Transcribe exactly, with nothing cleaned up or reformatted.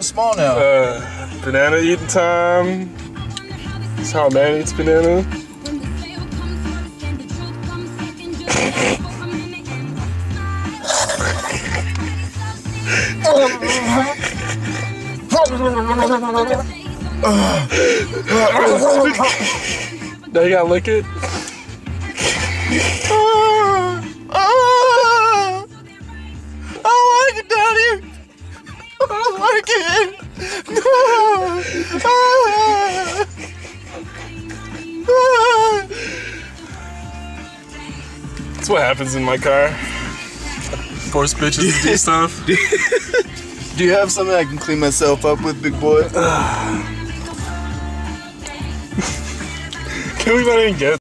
small now. Uh, banana eating time. That's how a man eats banana. Now you gotta lick it. I don't like it, Daddy. I don't like it. That's what happens in my car. Force bitches to do stuff. Do you have something I can clean myself up with, big boy? Can we not even get